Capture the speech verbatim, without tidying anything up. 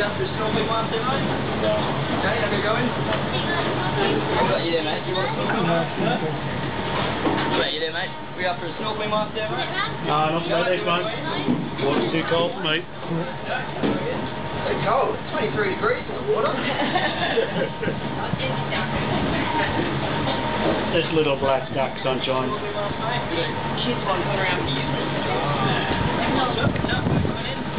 after a snorkeling whilst there, mate? Yeah. Okay, have you going? What about you there, mate? You want some? No. What about you there, mate? We after a snorkeling whilst there, mate? No, not like this, mate. Water's too cold for me. It's cold. It's twenty-three degrees in the water. This little black duck sunshine. Kids want to run around for you. No, no, come on in.